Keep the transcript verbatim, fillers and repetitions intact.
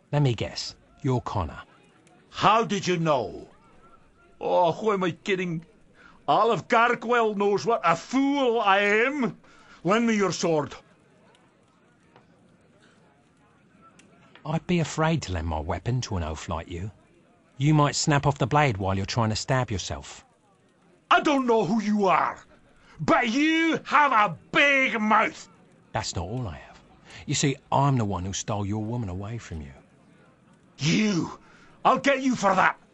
Let me guess. You're Connor. How did you know? Oh, who am I kidding? All of Garkwell knows what a fool I am. Lend me your sword. I'd be afraid to lend my weapon to an oaf like you. You might snap off the blade while you're trying to stab yourself. I don't know who you are, but you have a big mouth. That's not all I have. You see, I'm the one who stole your woman away from you. You! I'll get you for that.